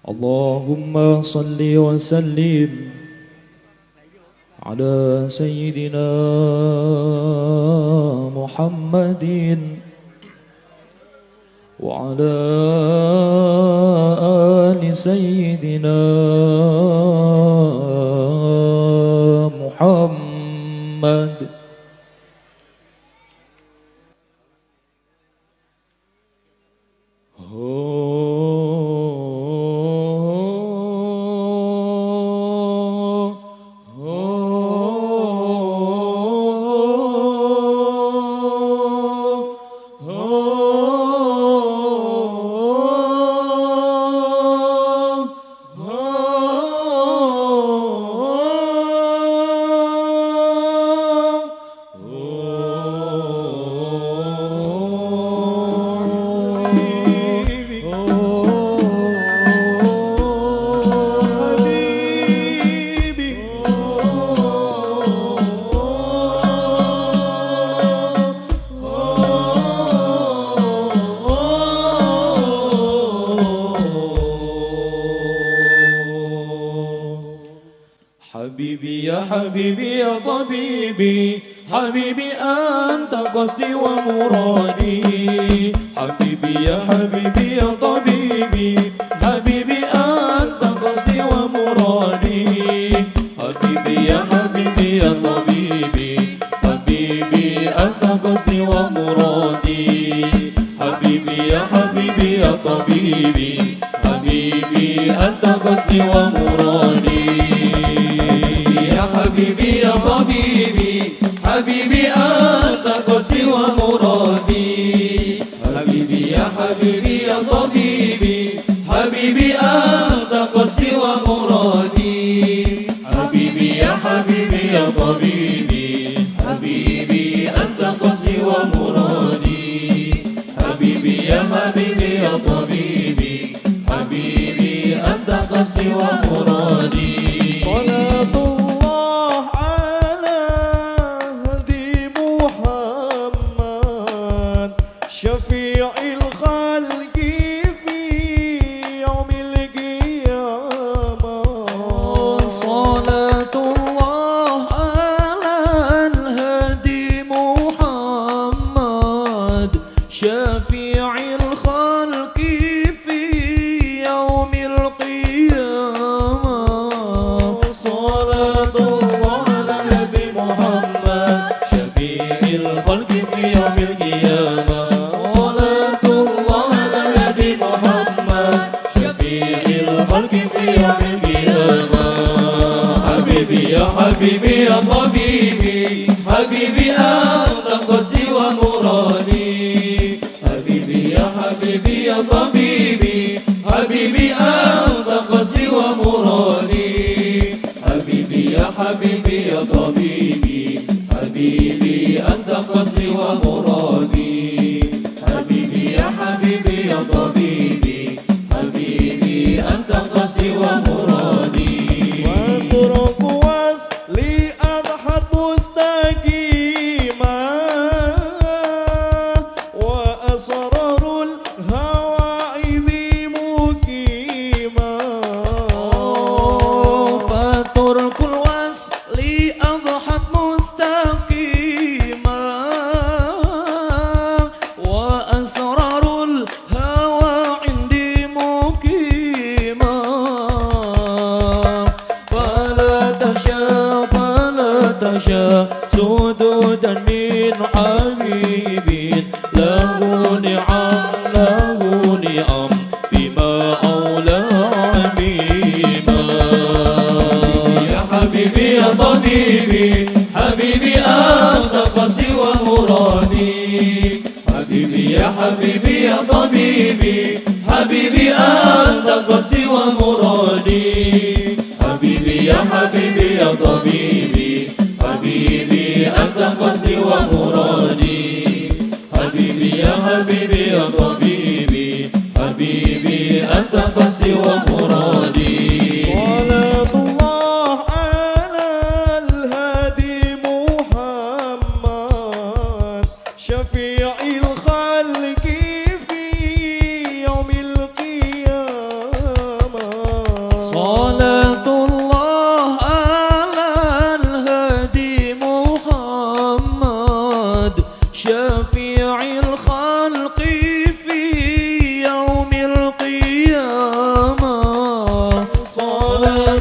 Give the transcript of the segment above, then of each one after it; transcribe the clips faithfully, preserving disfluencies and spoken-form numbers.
اللهم صل وسلم على سيدنا محمد وعلى آل سيدنا محمد. حبيبي يا حبيبي يا طبيبي، حبيبي أنت قصدي ومرادي. حبيبي يا حبيبي يا طبيبي، حبيبي أنت قصدي ومرادي. حبيبي يا حبيبي يا طبيبي، حبيبي أنت قصدي ومرادي. حبيبي يا حبيبي يا طبيبي، حبيبي أنت قصدي ومرادي. حبيبي يا طبيبي، حبيبي أنت قصدي ومرادي. حبيبي يا حبيبي يا طبيبي، حبيبي أنت قصدي ومرادي. حبيبي يا حبيبي يا طبيبي، حبيبي أنت قصدي ومرادي. حبيبي يا حبيبي يا طبيبي، حبيبي أنت قصدي ومرادي. صلاة شفيع الخلق في يوم القيامة. صلاة الله على الهادي محمد، شفيع الخلق في يوم القيامة. صلاة الله على النبي محمد، شفيع الخلق في يوم القيامة. حبيبي يا حبيبي يا طبيبي، حبيبي أنت قصدي ومرادي. حبيبي يا حبيبي يا طبيبي، حبيبي أنت قصدي ومرادي. حبيبي يا حبيبي يا طبيبي، حبيبي أنت قصدي ومرادي. حبيبي يا حبيبي يا طبيبي، حبيبي أنت قصدي ومرادي. واترك وصلي أضحت مستقيما، وأسرار الهواعظ مقيما. فترك الوصل أضحت مستقيما، وأسرار الهوى عندي مقيما. فلا تشاء فلا تشاء سدودا من حبيب له نعم له نعم بما أولى عميما. يا حبيبي يا طبيبي، حبيبي أنت قصدي ومرادي. حبيبي يا حبيبي يا طبيبي، حبيبي أنت قصدي ومرادي. حبيبي يا حبيبي يا طبيبي، حبيبي أنت قصدي ومرادي. حبيبي يا حبيبي يا طبيبي، حبيبي أنت قصدي ومرادي. صلاة الله على الهادي محمد، شفيع الخلق في يوم القيامة.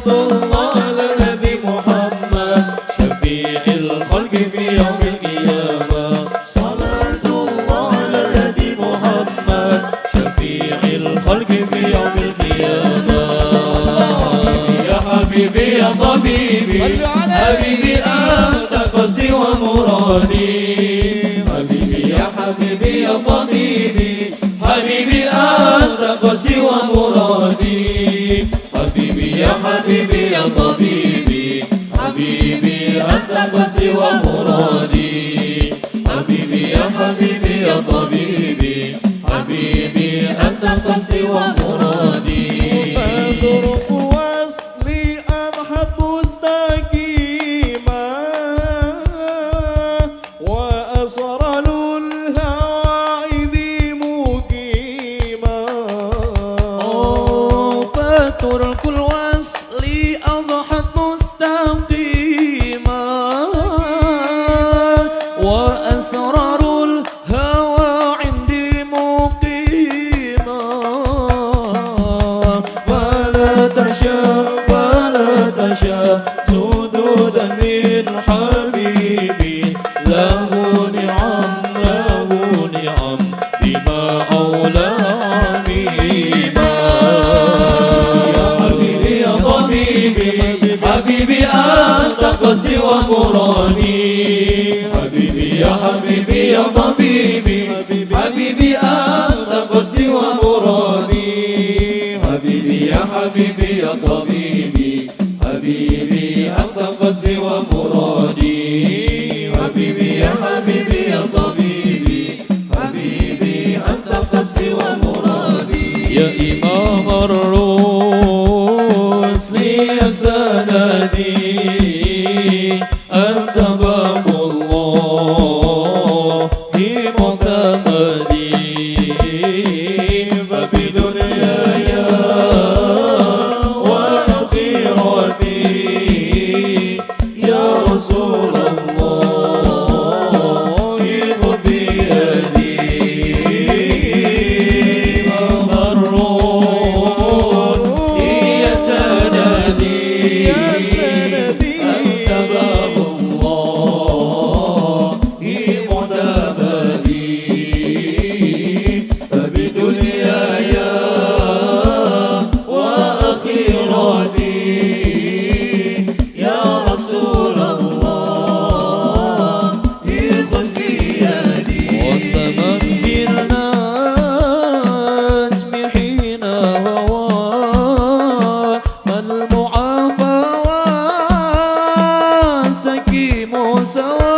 صلاة الله على النبي محمد شفيع الخلق في يوم القيامة. صلاة الله على النبي محمد شفيع الخلق في يوم القيامة. يا حبيبي يا طبيبي حبيبي أنت قصدي ومرادي. حبيبي يا حبيبي يا طبيبي حبيبي أنت قصدي ومرادي. حبيبي يا حبيبي يا طبيبي حبيبي أنت قصدي ومرادي. حبيبي يا حبيبي يا طبيبي حبيبي أنت قصدي ومرادي. طرق وصلي أضحت مستقيما وأسرل الهواعب مقيما. فترك الوصل أضحت مستقيما وأسرار الهوى عندي مقيما. فلا تخشى فلا تخشى سدودا من حبيبي له نعم له نعم بما أولى عميما. يا حبيبي يا طبيبي حبيبي أنت قصدي ومرادي. حبيبي يا حبيبي يا طبيبي حبيبي أنت قصدي ومرادي. حبيبي يا حبيبي يا طبيبي حبيبي أنت قصدي ومرادي. حبيبي يا حبيبي يا طبيبي حبيبي أنت قصدي ومرادي. يا إمام الرسل يا سندي أنت باب الله معتمدي. فبدنياي وآخرتي يا رسول الله خذ بيدي. إمام الرسل يا سندي أنت باب الله معتمدي. فبدنياي وآخرتي يا رسول الله خذ بيدي. وسما بالنجم حين هوى المعافى وسكيم سوى.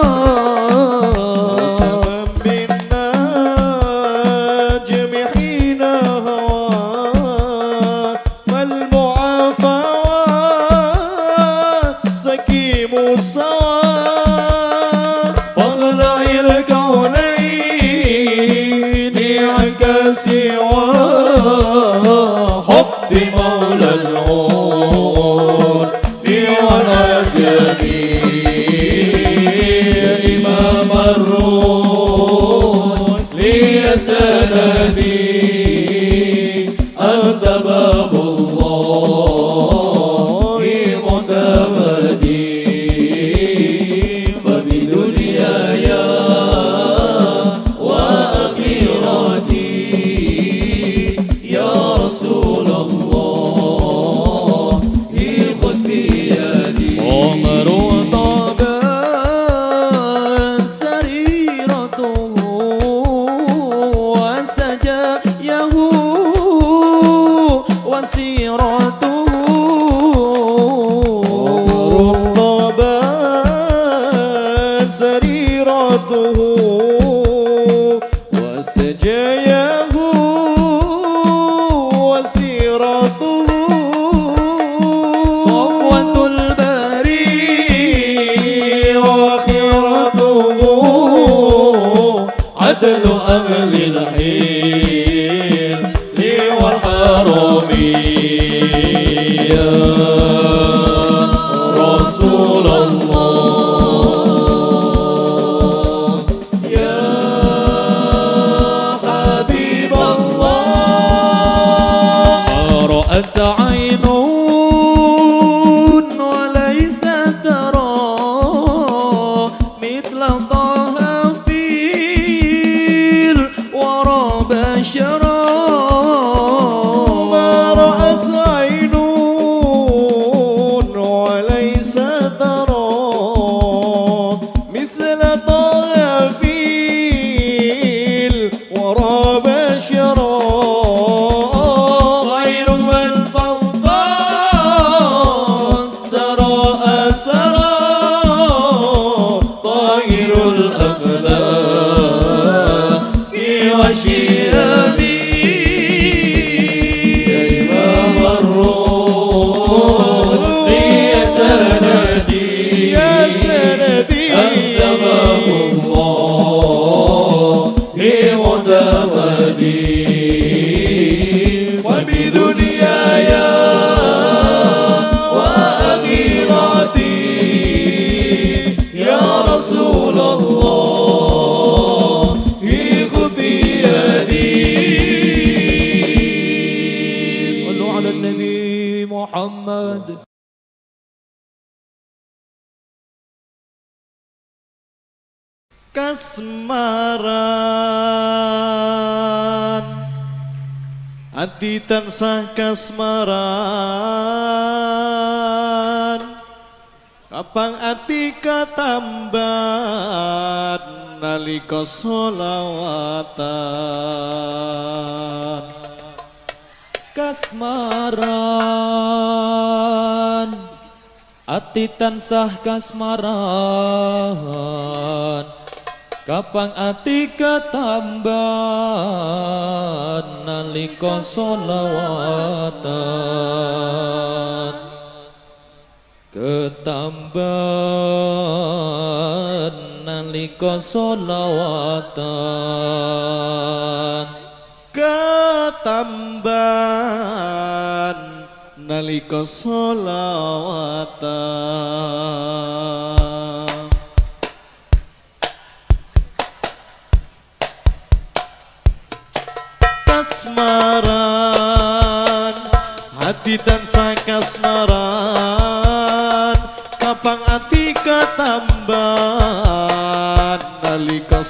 وسما بالنجم حين هوى والمعافى سكيم السوى. فاخلع الكونين عنك سوى حب مولى العون والعجب. يا إمام الرسل يا سندي أنت باب الله معتمدي. فبدنياي وآخرتي يا رسول الله خذ بيدي. عمر طابت سريرته وسجايه وسيرته. طابت سريرته وسجاياه وسيرته. صفوة البري وخيرته عدل أهل الحيل والحرم. يا رسول الله يا حبيب الله. رأت عين kasmaran ati tansah kasmaran kapang ati katambat nalika sholawatan kasmaran ati tansah kasmaran kapang ati katamban nalika sholawatan ketamban nalika sholawatan ketamban nalika sholawatan kasmaran hati tansah kasmaran kapang ati katamban nalika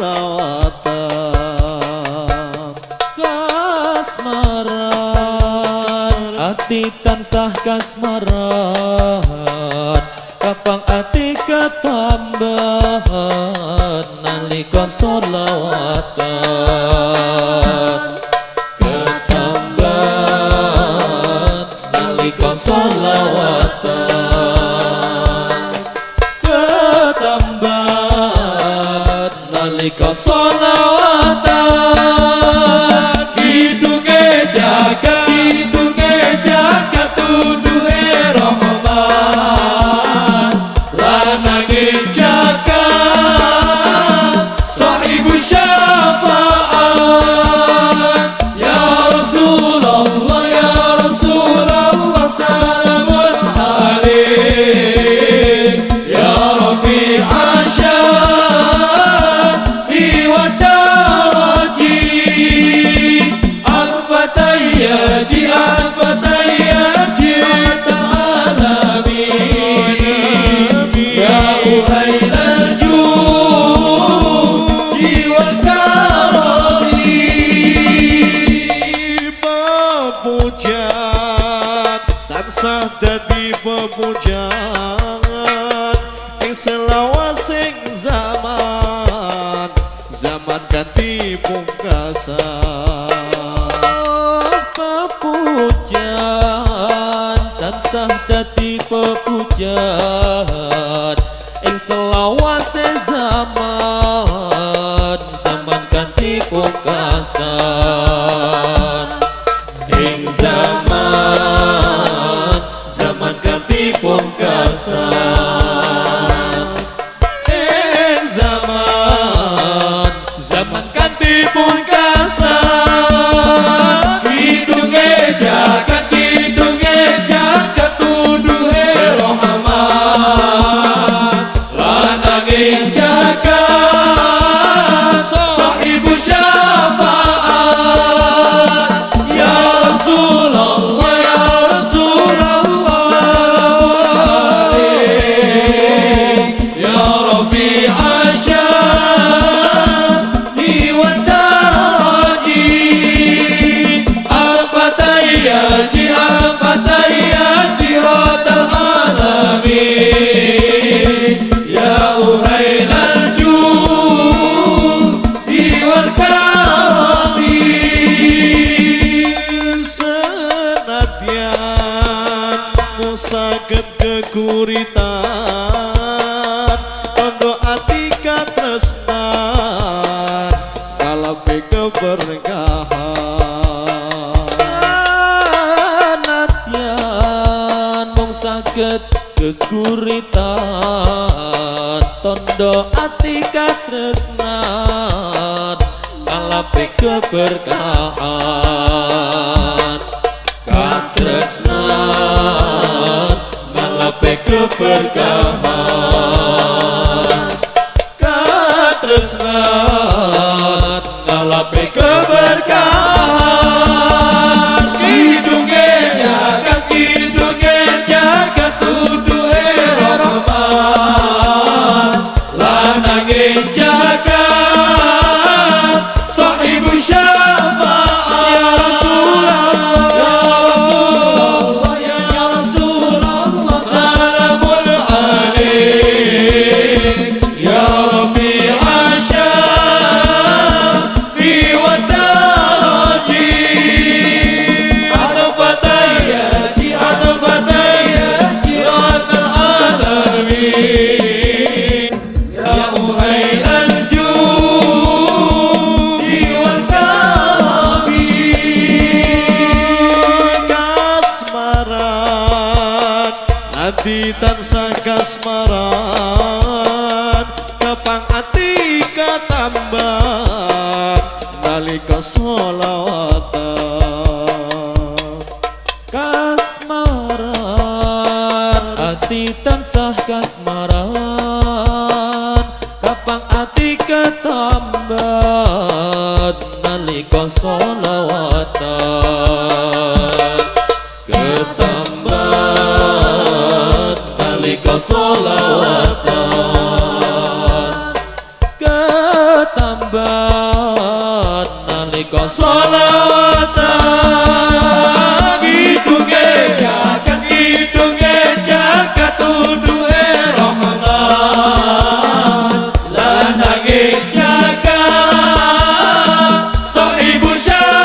sholawatan kasmaran ati tansah kasmaran kapang ati katamban nalika sholawatan ketamban nalika sholawatan ketamban nalika sholawatan kidunge jagat kidunge jagat tuduhe rahman lanange jagat sahibu syafaat ya Rasulullah ya Rasulullah salamun alaik ya Rafi'a syahdi wa daraji al-fatayyaji al-fatayyaji al-alamin ya uhailal judi wal karami pepujaan tansah dadi pepujaan ing selawasing zaman zaman ganti pungkasan pepujan tansah dadi pepujan ing selawase zaman zaman ganti pungkasan ing zaman zaman ganti pungkasan ing zaman zaman ganti pungkasan kidunge jagat kidunge jagat tuduhe rahmat lanange jagat sahibu syafaat ya Rasulullah ya Rasulullah salamun alaik ya Rafi'a syahdi wa daraji al-fatayyaji al-fatayyaji radal alamin ya uhailal judi wal karami senadyan musaged kekuritan tondo ati katresnan kalabe keberkahan sanadyan mung saged kekuritan tondo ati katresnan kalabe keberkahan katresnan kalabe keberkahan katresnan kalabe keberkahan kidunge jagat kidunge jagat tuduhe rahmat lanange jagat sahibu syafa'at ya Rasulullah ya Rasulullah ya Rasulullah salamul alaik ya Rafi'a syafi wa daraji adfataya ji adfataya jiratul alamin ya uhairal judi wal karami kasmaran ati tansah kasmaran kapang ati katamban nalika sholawatan kasmaran ati tansah kasmaran kapang ati ketambat nalika sholawatan ketambat nalika sholawatan ketambat nalika sholawatan kidunge jagat kidunge jagat tuduhe rahmat lanange jagat sahibu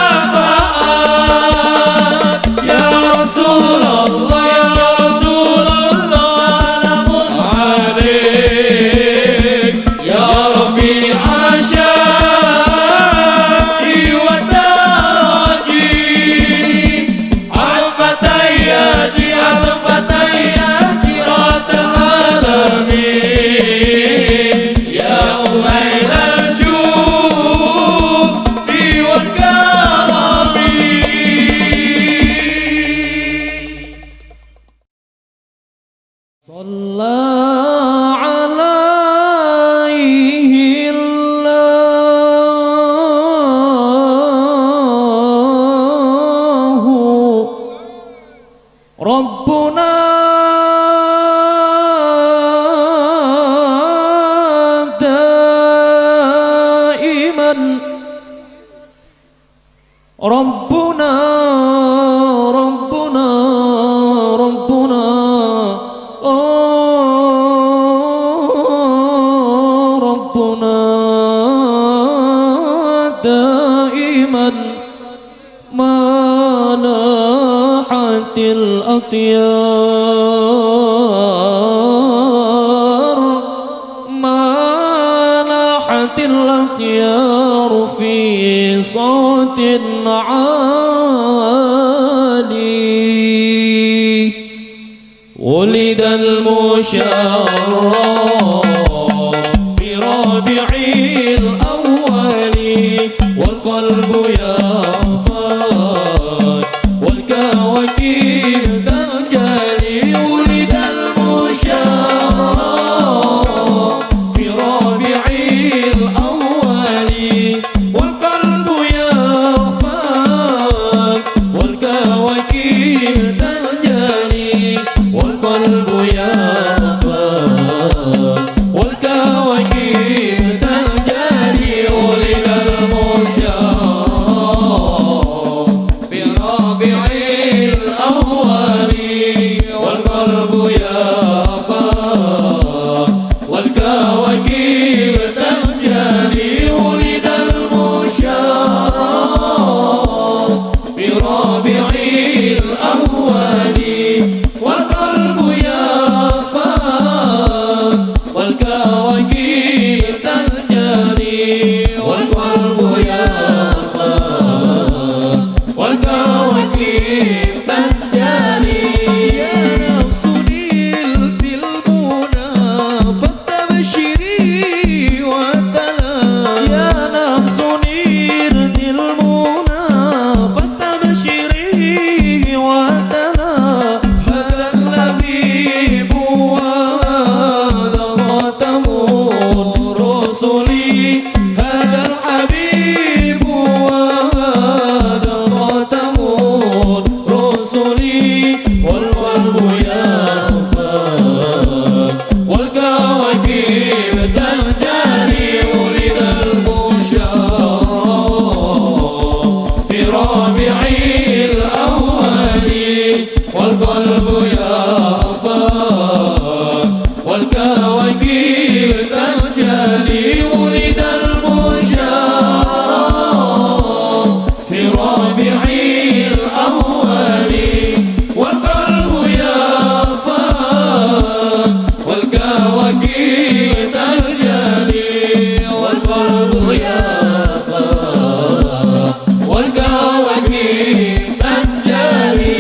syafa'at ya Rasulullah ya Rasulullah salamun alaik ya Rafi'a syafi wa daraji al-fataya ji al-fataya jiratul alamin ya uhairal judi wal karami Shalla alaihi Allahu Rabbuna daiman Rabbuna Rabbuna Rabbuna oh Rabbuna daiman manahatil akhyar manahatil akhyar fi sautin ali ulidal musharraf fi rabi'il awwali wal qalbu yafat wal kawakib tajali ulidal musharraf fi rabi'il awwali wal qalbu yafat wal kawakib tajali wal qalbu yafat wal kawakib tajali ulidal musharraf fi rabi'il awwali wal qalbu yafat wal kawakib tajali ulidal musharraf fi rabi'il awwali wal qalbu yafat والكواكب تنجلي ولد المشارى في ربيع الأول والقلب يافى والكواكب تنجلي والقلب يافى والكواكب تنجلي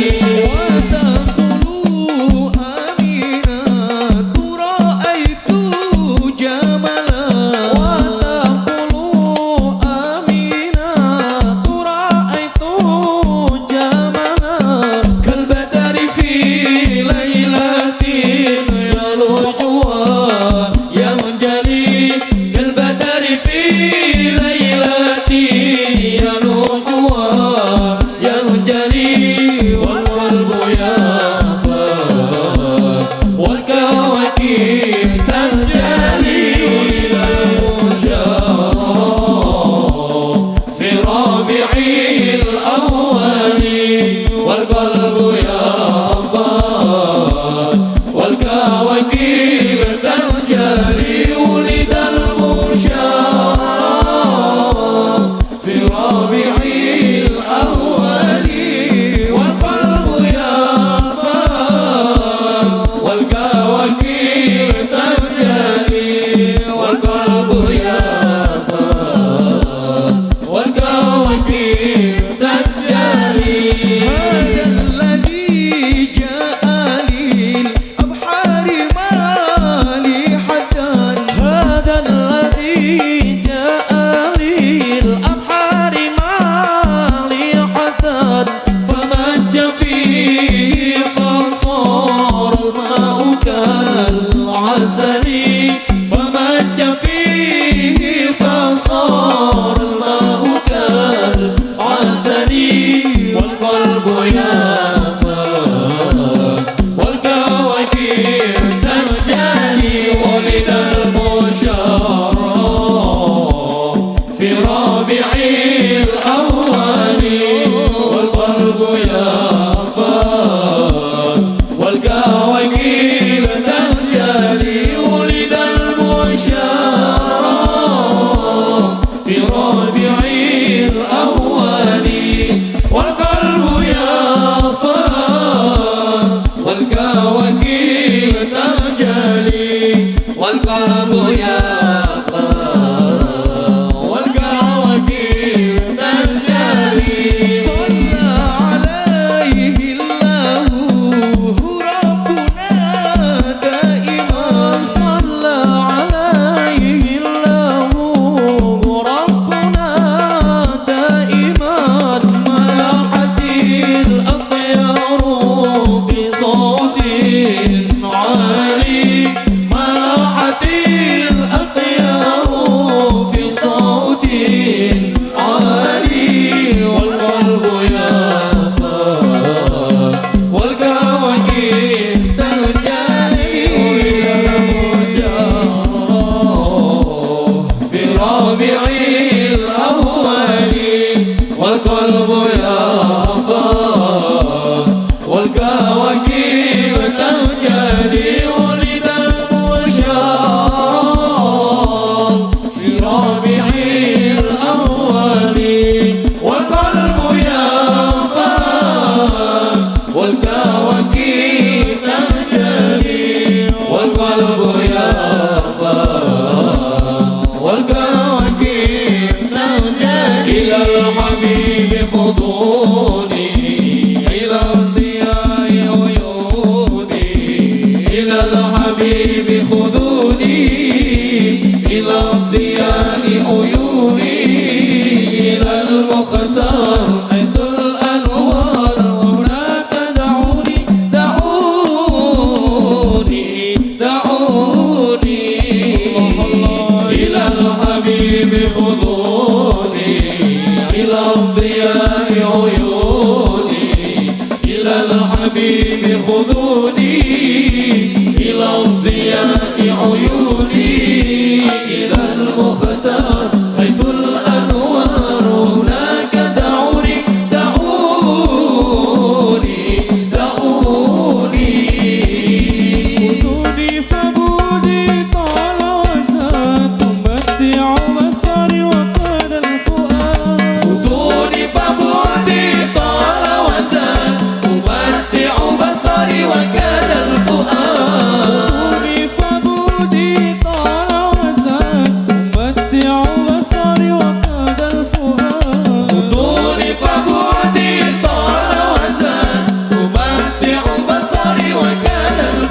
Uduni fabudi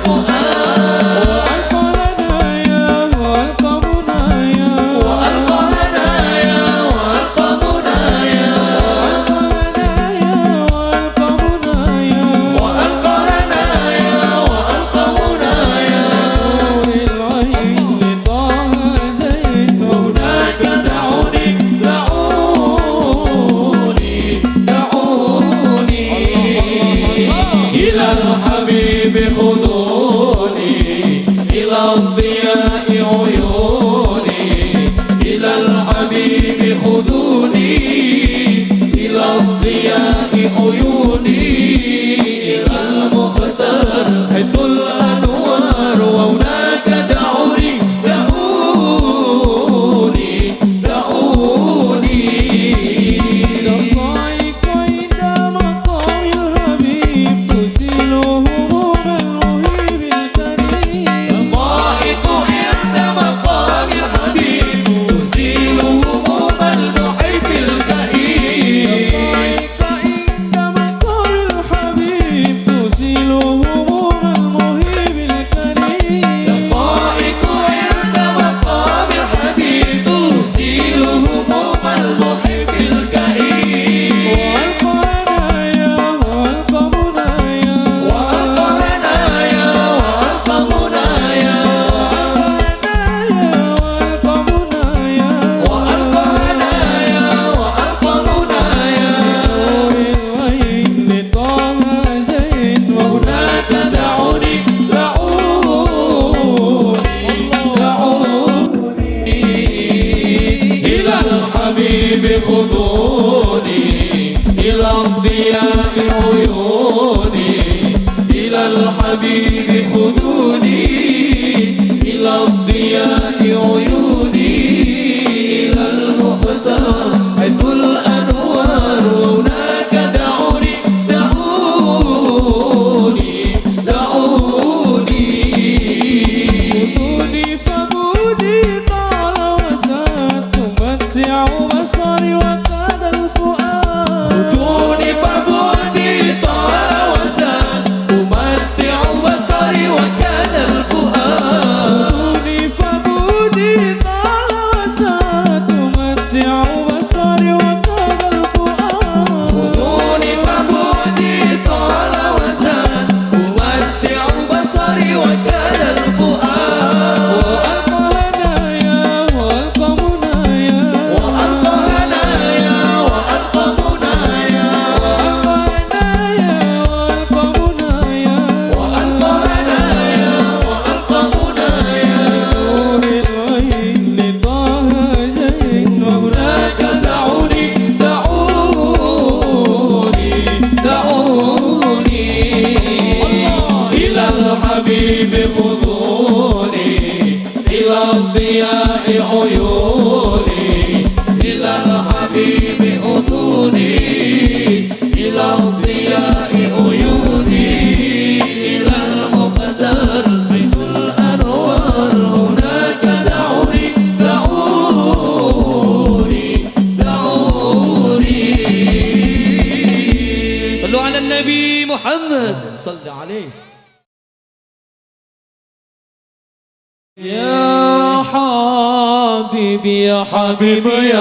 حبيبي يا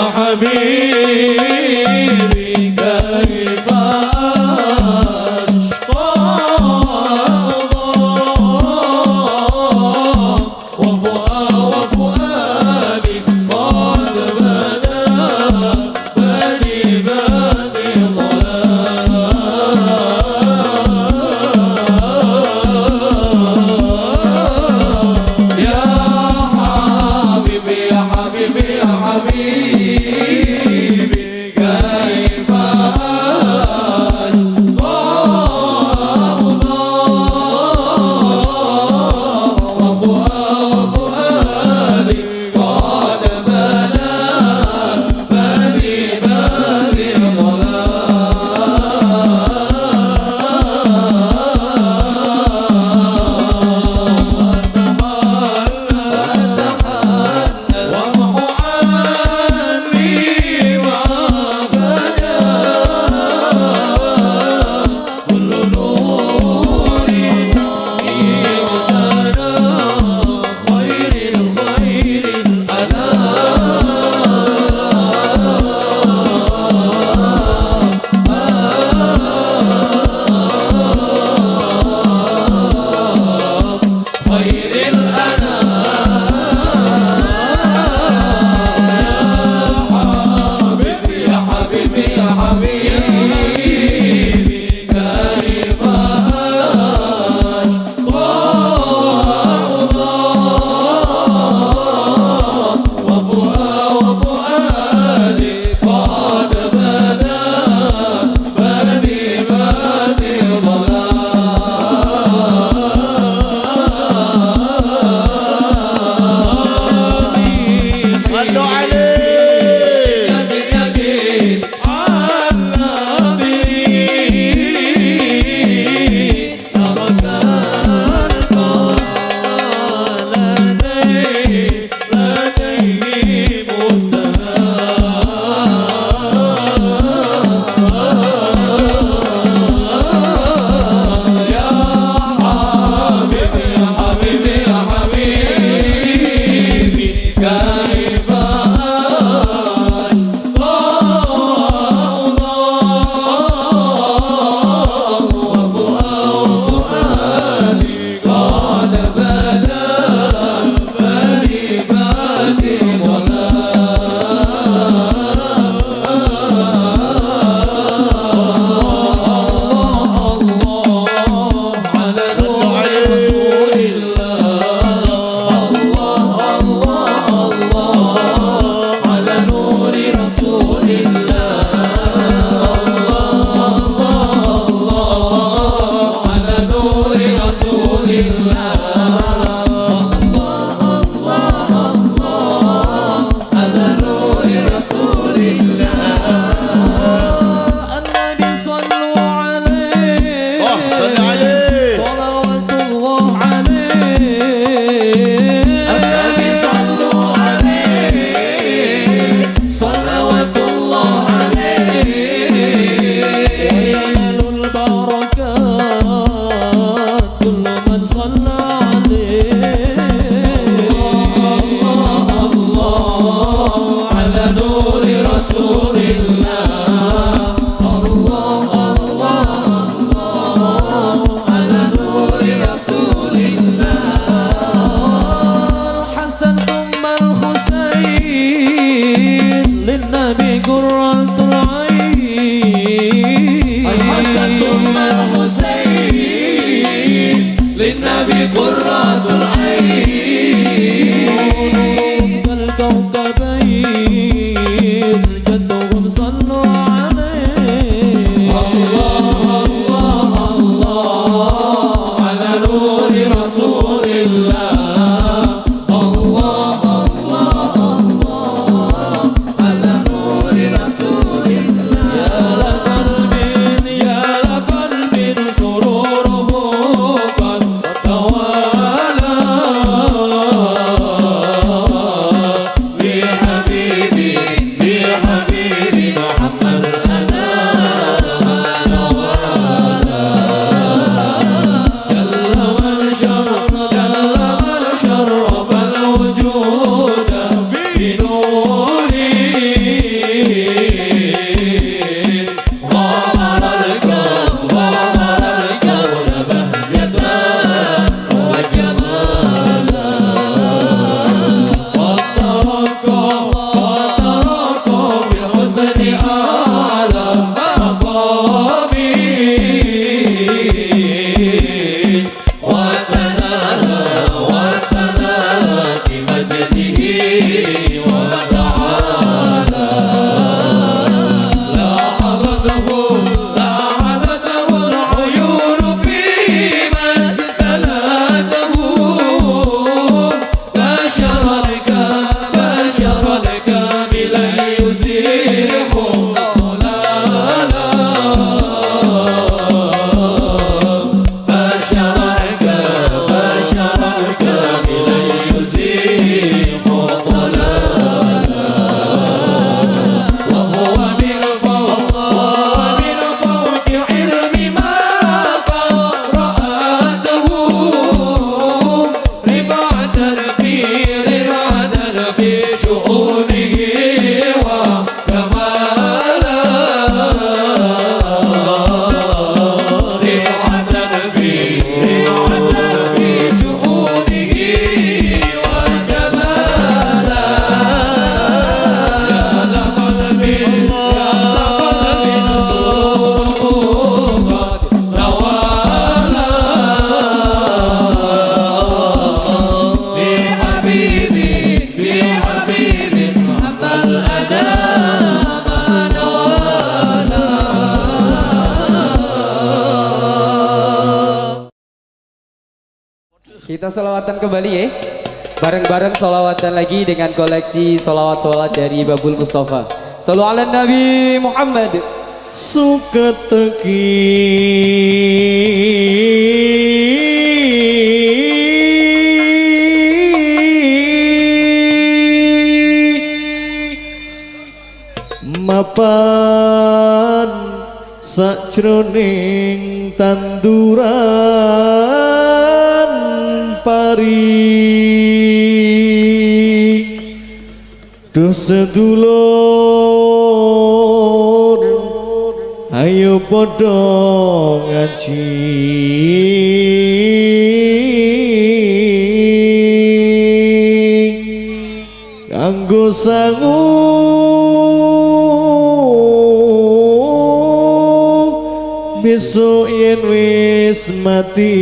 حبيبي كيف أشقى وفؤادي قد بدا بني بني ضلال يا حبيبي يا حبيبي يا حبيبي كيف قرة العين كالكوكبين جدهم صلوا عليه الله الله الله على نور رسول الله الله الله الله على نور رسول الله يا لقلب يا لقلب سروره قد توالى بحبيبي بحبيبي محمد الأنام جل من شرف جل من شرف الوجود بنوره غمر الكون غمر الكون بهجة وجمالا وتركه وتركه بالحسن أعلى مقامي وتناهى وتناهى في مجده وتعالى لاحظته لاحظته العيون في مجدلاته بشر الكامل بشر الكامل يزيح ضلالا بشر الكامل بشر الكامل يزيح ضلالا وهو من فوق وهو من فوق علم ما قد رآته رفعة في رفعة في شؤونه وكمالا رفعة في رفعة في شؤونه وكمالا يا لقلب يا لقلب سروره قد نوالا بحبيبي بحبيبي محمد الأنام نوالا Kita solawatan kembali ya. Bareng-bareng solawatan lagi dengan koleksi solawat-solawat dari Babul Mustafa. Sallu ala Nabi Muhammad. suka teki mapan sakjroning tanduran pari duh sedulur ayo padha ngaji kanggo sangu besok yen wis mati.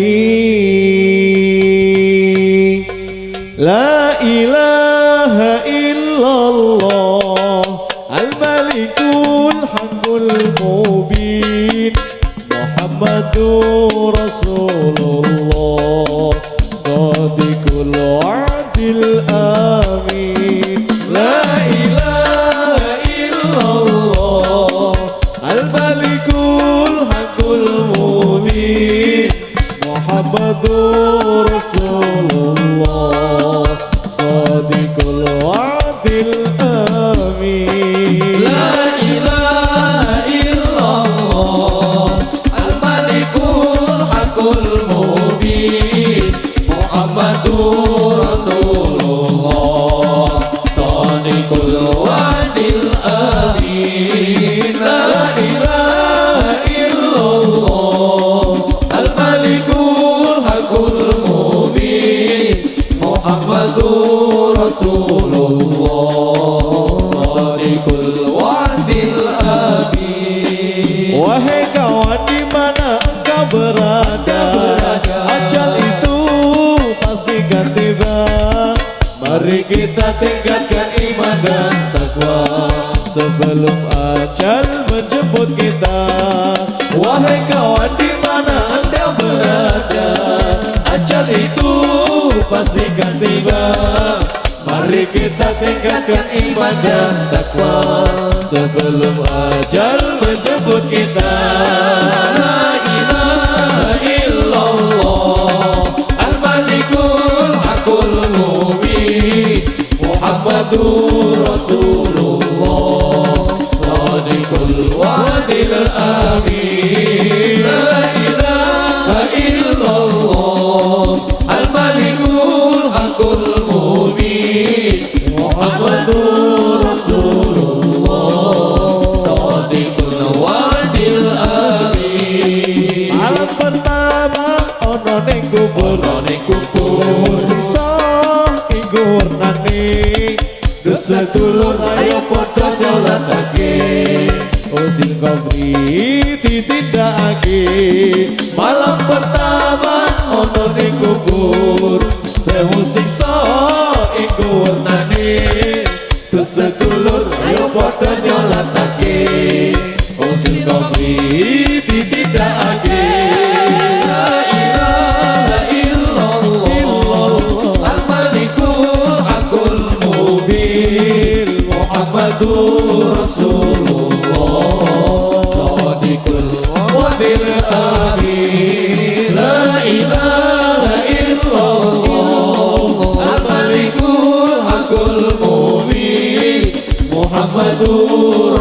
La ilaha illallah al-malikul haqqul mubin Muhammadur Rasulullah sadiqul wa'dil amin. La ilaha illallah al-malikul haqqul mubin Muhammadur Rasulullah sadiqul wa'dil amin. La ilaha illallah al-malikul haqqul mubin Muhammadur Rasulullah sadiqul wa'dil amin. La ilaha illallah al-malikul haqqul mubin Muhammadur Rasulullah sadiqul wa'dil amin. Wahai kawan di mana engkau berada, ajal itu akan tiba. Mari kita tingkatkan iman dan takwa sebelum ajal menjemput kita. Wahai kawan, di mana Anda berada, ajal itu pasti akan tiba. Mari kita tingkatkan iman dan takwa sebelum ajal menjemput kita. La ilaha illallah al-malikul hakul mubin Muhammadur Rasulullah sadiqul wa'dil amin. La ilaha illallah al-malikul hakul mubin Muhammadur Rasulullah sadiqul wa'dil amin. Malam pertama ono ning kubur, ono ning kubur sewu siksa iku wernane. Dosa dulur ayo padha nyolatake, usil kubri ditindakake. Malam pertama ono ning kubur sewu siksa iku wernane. Dosa dulur ayo padha nyolatake, usil kubri ditindakake. La ilaha illallah al-malikul hakul mubin Muhammadur Rasulullah sadiqul wa'dil amin. La ilaha illallah al-malikul hakul mubin Muhammadur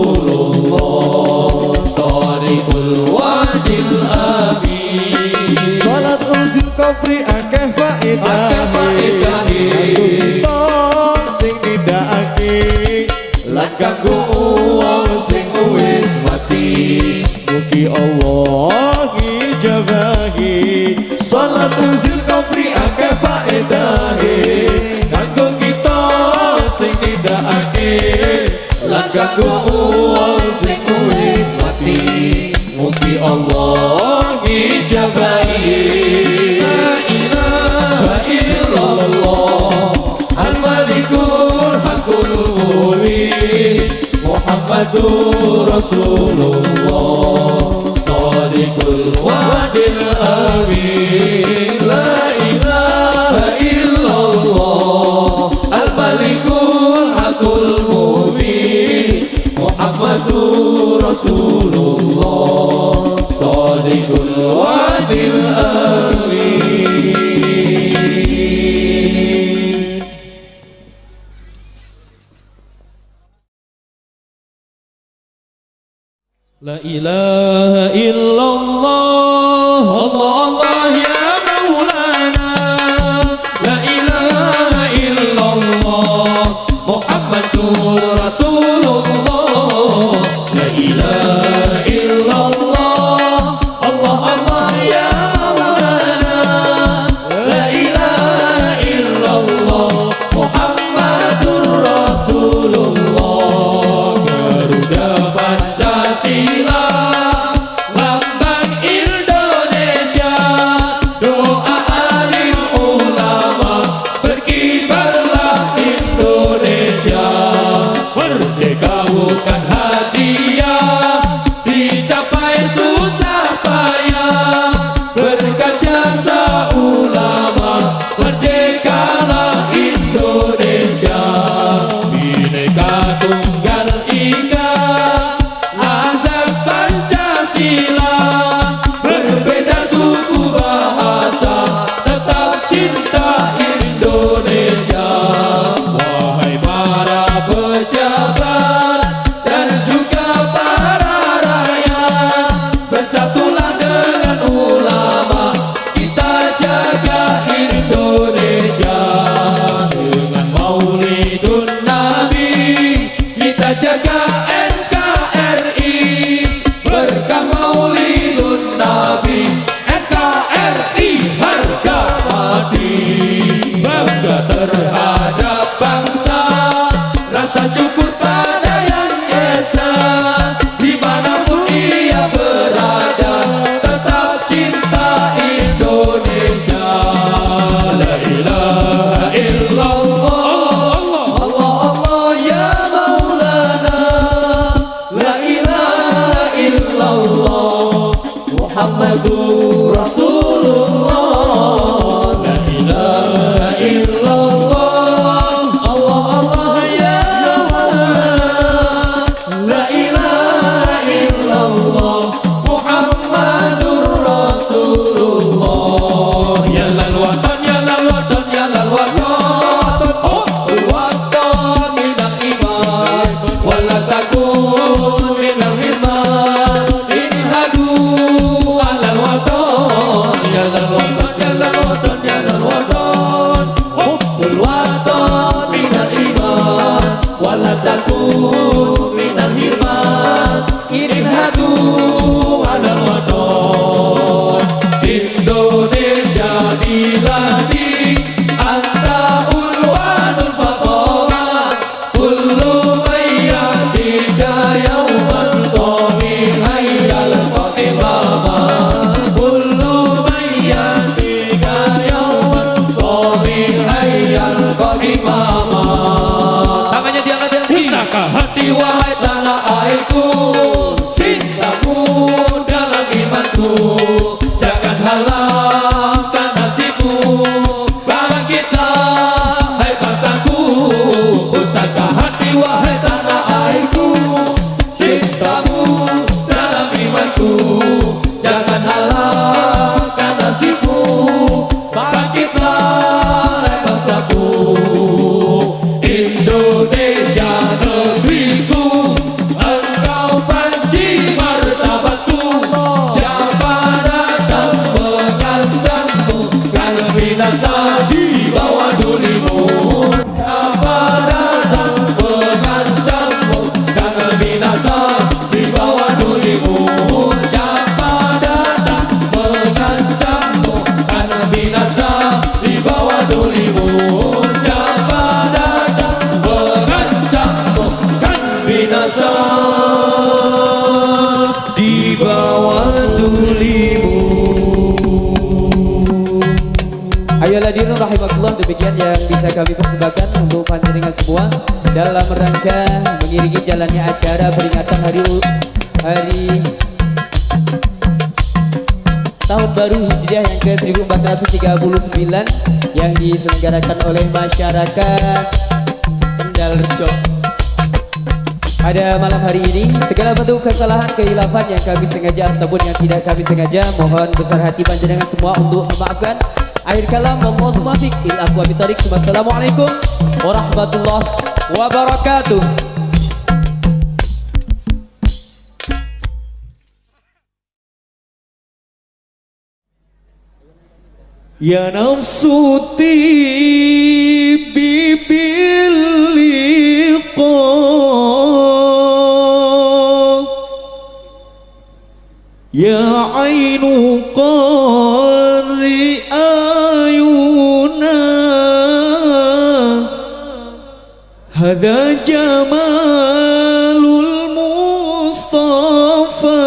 Rasulullah sadiqul wa'dil amin. Salat uzul kubri akeh faedahe, kanggo sing nindakake lan kanggo wong sing wis mati. Mugi Allah ngijabahi. Salat uzul kubri akeh faedahe, kanggo kita sing nindakake lan kanggo wong sing wis mati. Mugi Allah ngijabahi. La ilaha illallah al-malikul hakul mubin Muhammadur Rasulullah sadiqul wa'dil amin. La ilaha illallah al-malikul hakul mubin Muhammadur Rasulullah sadiqul wa'dil amin. La ilaha illallah Allah Allah ya Maulana. La ilaha illallah Muhammadur Rasulullah. La ilaha illallah Allah Allah ya Maulana. La ilaha illallah Muhammadur Rasulullah. Garuda Pancasila lambang Indonesia, doa alim ulama berkibarlah Indonesia. Merdeka bukan hadiah, dicapai susah payah. Berkat jasa ulama merdekalah Indonesia. Bhinneka Tunggal Ika azas Pancasila, berbeda suku bahasa tetap cinta Indonesia. Wahai para pejabat dan juga para rakyat, bersatulah dengan ulama, kita jaga Indonesia. kau imamah. Tangannya diangkat yang tinggi. Pusaka hati wahai tanah airku, cintamu dalam imanku, jangan halangkan nasibmu. Bangkitlah hai bangsaku, pusaka hati wahai tanah airku, cintamu dalam imanku, jangan halangkan nasibmu. Bangkitlah hai bangsaku, Indonesia negeriku, engkau panci martabatku. Siapa datang mengancammu, kan binasa di bawah durimu. Siapa datang mengancammu, kan binasa di bawah durimu. Siapa datang mengancammu, kan binasa di bawah durimu. Siapa datang mengancammu, kan binasa di bawah durimu. Ayolah dirun rahimakumullah, demikian yang bisa kami persembahkan untuk panjenengan semua dalam rangka mengiringi jalannya acara peringatan hari hari tahun baru Hijriah yang ke seribu empat ratus tiga puluh sembilan yang diselenggarakan oleh masyarakat Kendal Rejo. Pada malam hari ini, segala bentuk kesalahan, kehilafan yang kami sengaja ataupun yang tidak kami sengaja, mohon besar hati panjenengan semua untuk memaafkan. Akhir kalam, Allahumma fiq il aqwa bitarik. Wassalamualaikum warahmatullahi wabarakatuh. Ya nafsu tibi bil liqa, ya ainu qari ayuna, hadha jamalul Mustafa,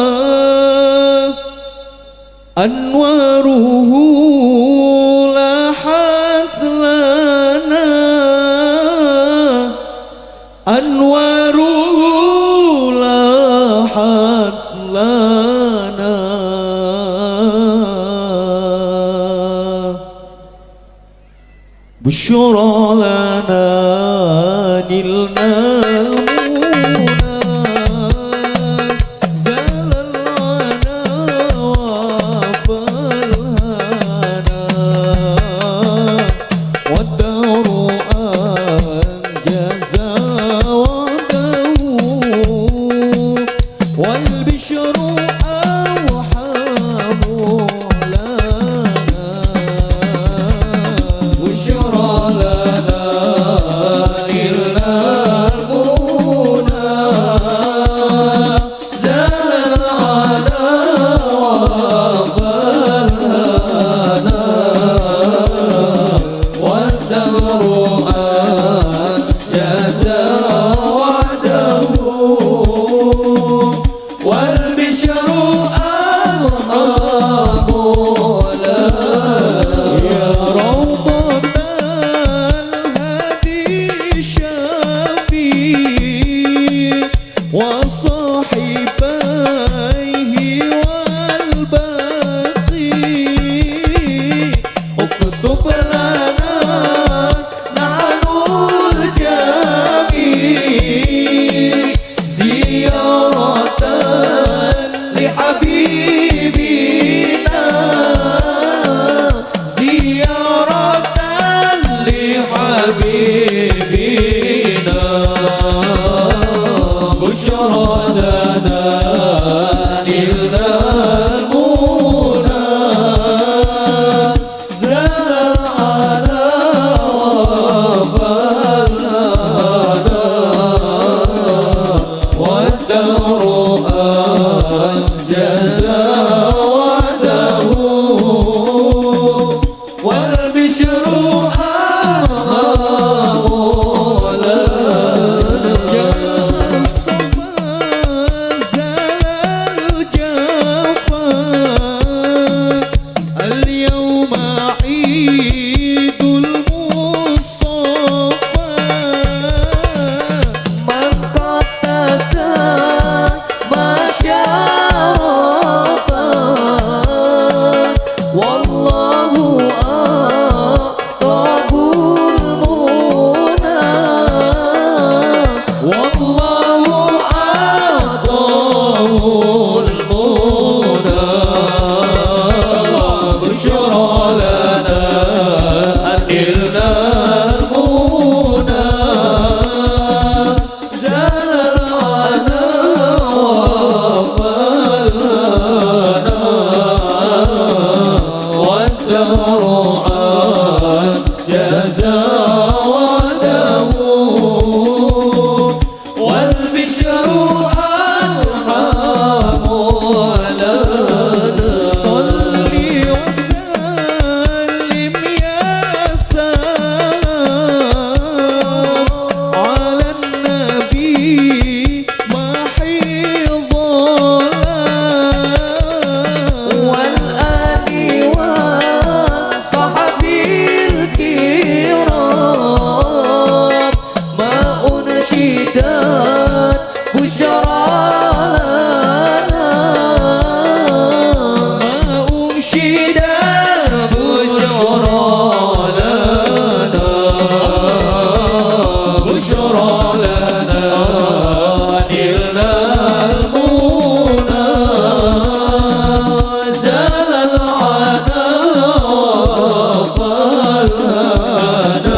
anwaruhu lahat lana, anwaruhu lahat lana. Busyra lana nilna al-muna, zalal ana wa falhana, wad-daru anjaza wadahu, wal-bishru awhamu lana. Busyra lana nilna al-muna, zalal ana wa falhana, wad-daru anjaza wadahu, wal-bishru awhamu lana. Ya rawdatal hadi syafi wa sahibaihi wal baqi, uktub lana na'nul jami, ziyaratan li habibina, ziyaratan li habibina. Busyra lana nilna al-muna, zalal ana wa falhana, wad-daru anjaza wadahu, wal-bishru awhamu lana. Zalal jafa, al-yawma Eidul Mustafa. لنا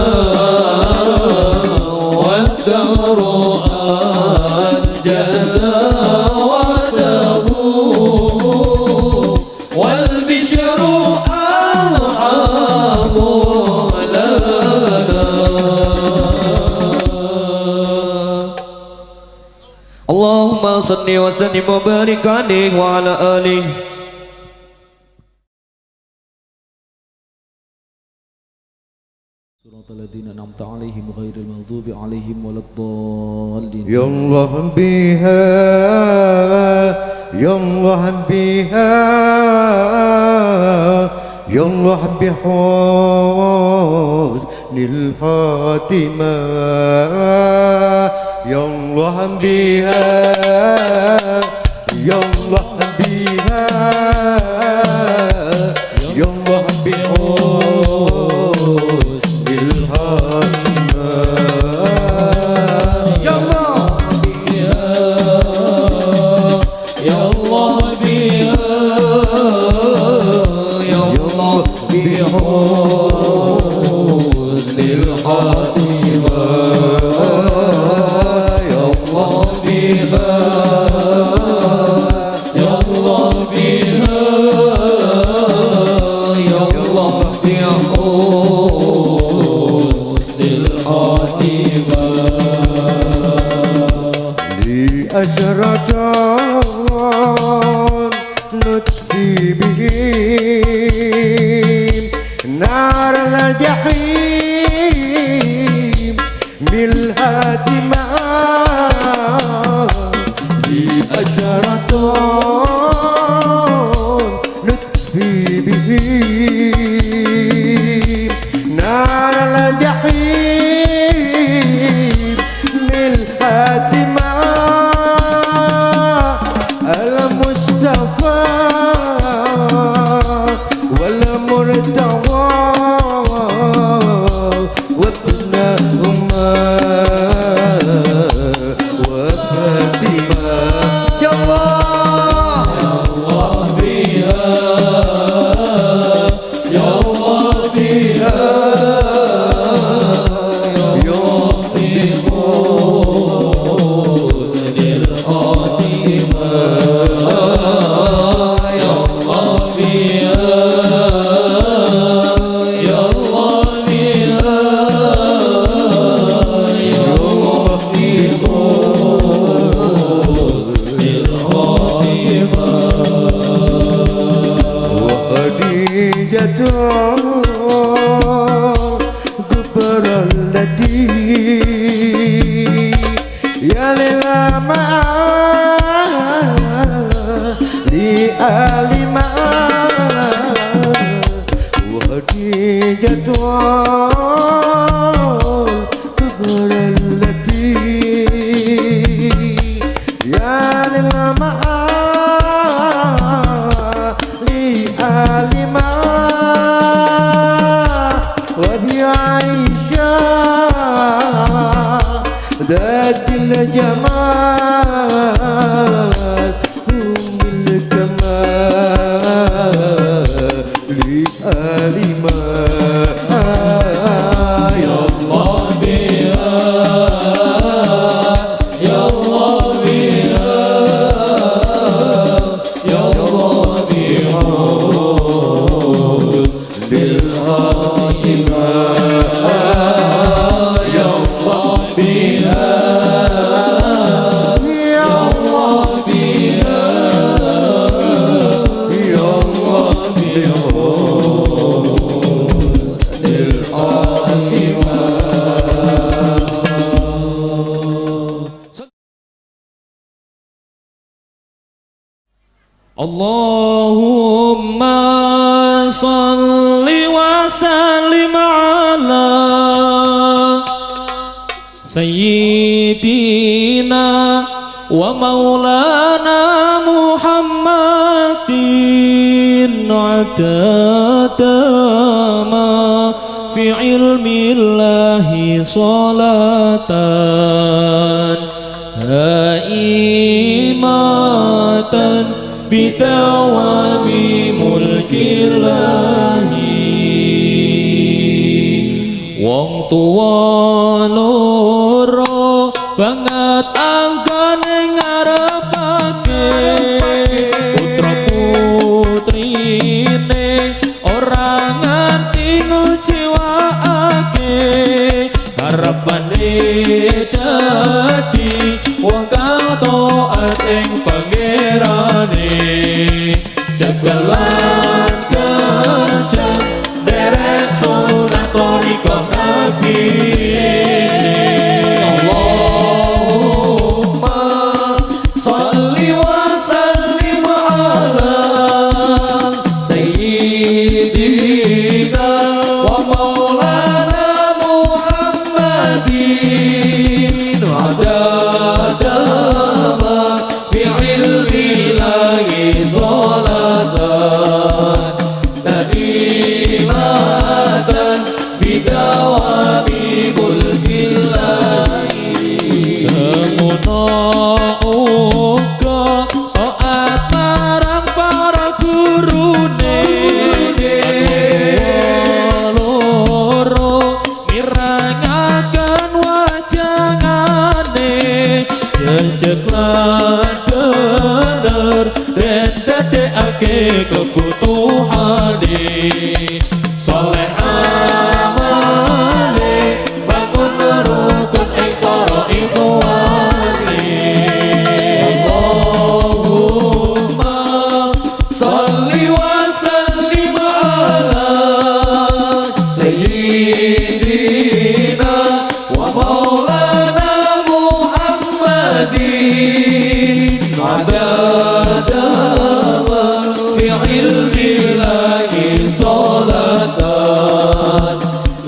والدهر أنجز وعده والبشر أرحم لنا. اللهم صل وسلم وبارك عليه وعلى آله. صراط الذين أنعمت عليهم غير المغضوب عليهم ولا الضالين. يا الله بها يا الله بها يا الله بحسن الخاتمة يا الله بها يا الله بها يا الله بحسن الخاتمة يا الله يا الله بها يا الله بحسن الخاتمة يا الله بها يا الله بها يا الله بحسن الخاتمة لي أشرت نطفي بهم نار الجحيم بالهاتمة لي أشرت نطفي بهم نار الجحيم بالهاتمة المصطفى والمرتضى وابنهما وفاطمة يا الله بها يا الله بها يا الله بحسن الخاتمة يا الله بها يا الله بها يا الله بحسن الخاتمة وخديجة كبر التي يا للما لآل ما وخديجة كبر التي يا للما لآل ما وهي عائشة ذات الجمال أم الكمال لآل ما يا الله بها يا الله بها يا الله بحسن الخاتمة يا الله بها يا الله بها يا الله بحسن الخاتمة. اللهم صل وسلم على سيدنا ومولانا محمد عدد ما في علم الله صلاة هائمة بدوام ملك الله wong tuwa loro banget anggone ngarepake putra putrine ora nganti ngecewaake harapane dadi wong kang taat ing pangerane segelan kenceng derek sunah thariqah nabi Allahumma sholli wa sallim ala sayyidina wa maulana Muhammadin adada ma fi ilmi lahi salatan daimatan bidawami mulkillahi semono uga taat marang para gurune loro mirangaken wajangane jejeg lan bener dan dadekake kebutuhane soleh amale bangun rukun ing para ikhwane Allahumma sholli wa sallim ala sayyidina wa maulana Muhammadin adada fi ilmi lahi salatan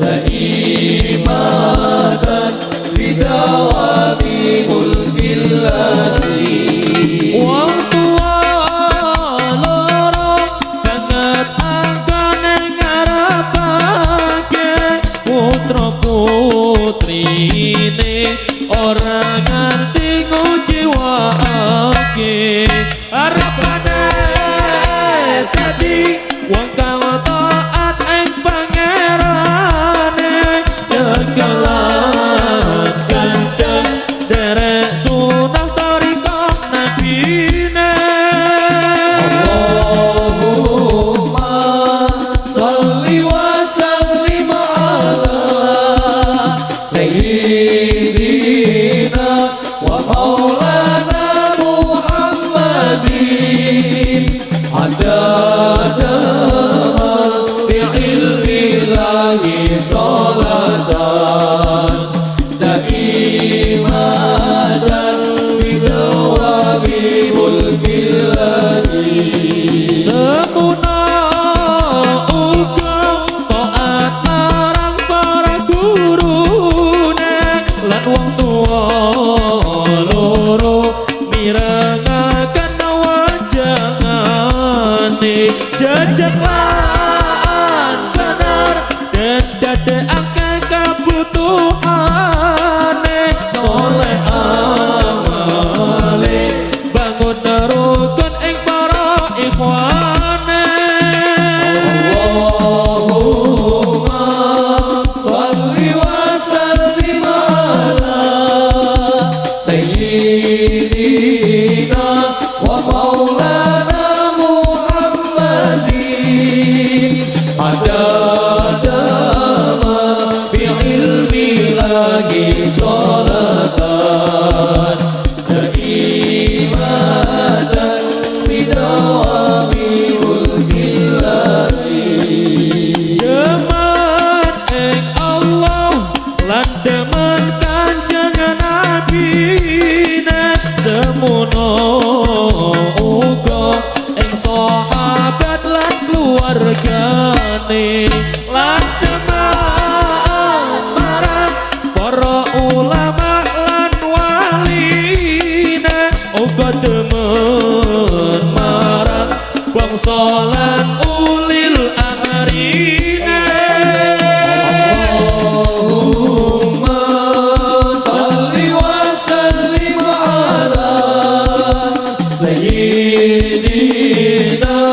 daimatan bidawami mulkillahi wong tua loro banget anggone ngarepake putra putrine ora nganti ngecewaake harapane dadi wong kang taat ing pangerane cegelan kenceng derek sunah thariqah nabine Allahumma sholli wa sallim ala sayyidina wa maulana Muhammadin adada fi ilmi lahi salatan daimatan bidawami mulkillahi semuna uga taat marang para gurune lan wong tuwa loro mirangaken wajangane jejeg lan bener dan dadekake kebutuhane soleh amale bangun rukun ing para ikhwane Allahumma sholli wa sallim ala sayyidina wa maulana Muhammadin adada ma fi ilmi lahi salatan daimatan bidawami mulkillahi demen ing Allah lan demen kanjeng nabine semono uga ing sahabat lan keluargane lan demen marang para ulama lan waline uga demen marang bangsa lan ulil amrine Allahumma sholli wa sallim ala sayyidina